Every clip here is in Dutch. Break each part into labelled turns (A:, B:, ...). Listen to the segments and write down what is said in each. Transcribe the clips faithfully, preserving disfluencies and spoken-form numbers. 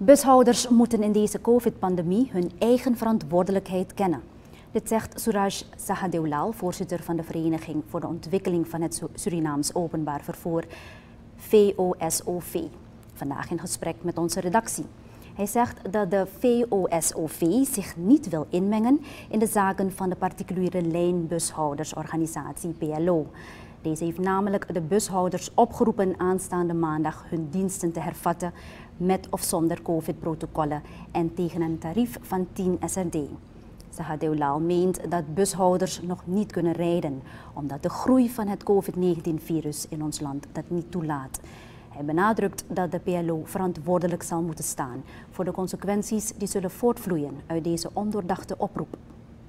A: Bushouders moeten in deze COVID-pandemie hun eigen verantwoordelijkheid kennen. Dit zegt Suraj Sahadeulal, voorzitter van de Vereniging voor de Ontwikkeling van het Surinaams Openbaar Vervoer, V O S O V, vandaag in gesprek met onze redactie. Hij zegt dat de V O S O V zich niet wil inmengen in de zaken van de particuliere lijnbushoudersorganisatie P L O. Deze heeft namelijk de bushouders opgeroepen aanstaande maandag hun diensten te hervatten met of zonder COVID-protocollen en tegen een tarief van tien S R D. Sahadeulal meent dat bushouders nog niet kunnen rijden, omdat de groei van het COVID negentien-virus in ons land dat niet toelaat. Hij benadrukt dat de P L O verantwoordelijk zal moeten staan voor de consequenties die zullen voortvloeien uit deze ondoordachte oproep.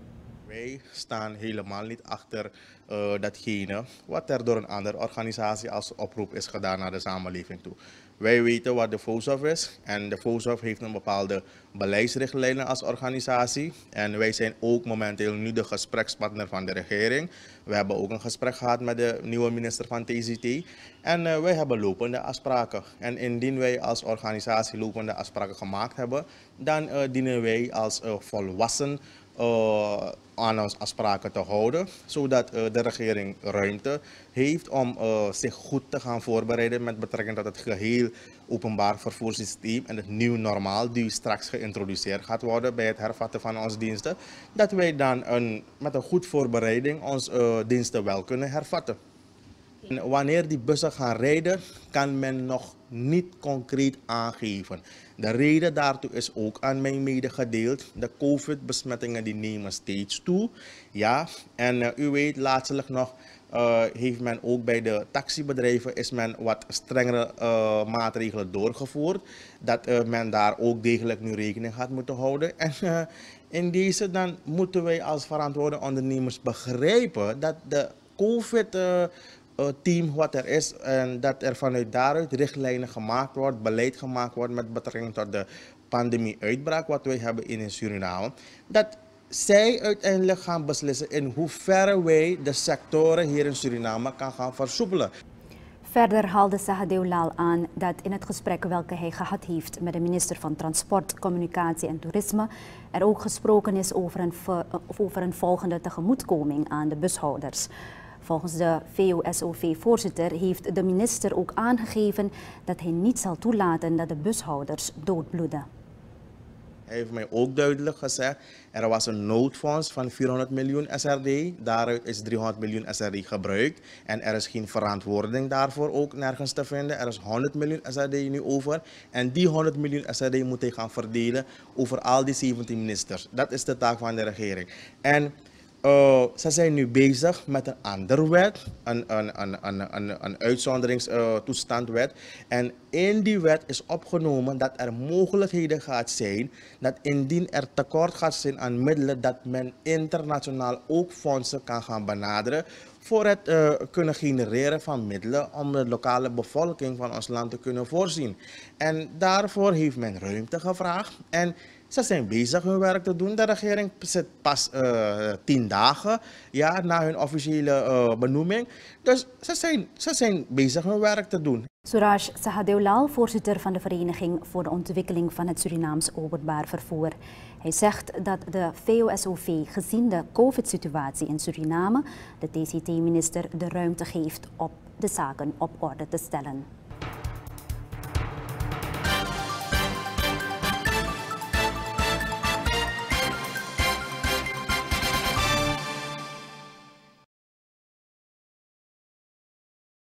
B: Wij staan helemaal niet achter uh, datgene wat er door een andere organisatie als oproep is gedaan naar de samenleving toe. Wij weten wat de V O S O V is en de V O S O V heeft een bepaalde beleidsrichtlijnen als organisatie. En wij zijn ook momenteel nu de gesprekspartner van de regering. We hebben ook een gesprek gehad met de nieuwe minister van T C T. En uh, wij hebben lopende afspraken. En indien wij als organisatie lopende afspraken gemaakt hebben, dan uh, dienen wij als uh, volwassen Uh, aan ons afspraken te houden, zodat uh, de regering ruimte heeft om uh, zich goed te gaan voorbereiden met betrekking tot het geheel openbaar vervoerssysteem en het nieuw normaal die straks geïntroduceerd gaat worden bij het hervatten van onze diensten, dat wij dan een, met een goed voorbereiding onze uh, diensten wel kunnen hervatten. En wanneer die bussen gaan rijden, kan men nog niet concreet aangeven. De reden daartoe is ook aan mij medegedeeld. De COVID-besmettingen die nemen steeds toe. Ja, en uh, u weet, laatstelijk nog uh, heeft men ook bij de taxibedrijven is men wat strengere uh, maatregelen doorgevoerd. Dat uh, men daar ook degelijk nu rekening gaat moeten houden. En uh, in deze dan moeten wij als verantwoorde ondernemers begrijpen dat de COVID uh, team wat er is en dat er vanuit daaruit richtlijnen gemaakt wordt, beleid gemaakt wordt met betrekking tot de pandemie-uitbraak wat wij hebben in Suriname, dat zij uiteindelijk gaan beslissen in hoeverre wij de sectoren hier in Suriname kan gaan versoepelen.
A: Verder haalde Sahadeulal aan dat in het gesprek welke hij gehad heeft met de minister van Transport, Communicatie en Toerisme er ook gesproken is over een, over een volgende tegemoetkoming aan de bushouders. Volgens de V O S O V-voorzitter heeft de minister ook aangegeven dat hij niet zal toelaten dat de bushouders doodbloeden.
B: Hij heeft mij ook duidelijk gezegd, er was een noodfonds van vierhonderd miljoen S R D, daaruit is driehonderd miljoen S R D gebruikt en er is geen verantwoording daarvoor ook nergens te vinden. Er is honderd miljoen S R D nu over en die honderd miljoen S R D moet hij gaan verdelen over al die zeventien ministers. Dat is de taak van de regering. En Uh, ze zijn nu bezig met een andere wet, een, een, een, een, een, een uitzonderingstoestandwet. Uh, en in die wet is opgenomen dat er mogelijkheden gaat zijn dat indien er tekort gaat zijn aan middelen, dat men internationaal ook fondsen kan gaan benaderen voor het uh, kunnen genereren van middelen om de lokale bevolking van ons land te kunnen voorzien. En daarvoor heeft men ruimte gevraagd. En ze zijn bezig hun werk te doen. De regering zit pas uh, tien dagen ja, na hun officiële uh, benoeming. Dus ze zijn, ze zijn bezig hun werk te doen.
A: Suraj Sahadeulal, voorzitter van de Vereniging voor de Ontwikkeling van het Surinaams Openbaar Vervoer. Hij zegt dat de V O S O V gezien de COVID-situatie in Suriname de T C T-minister de ruimte geeft om de zaken op orde te stellen.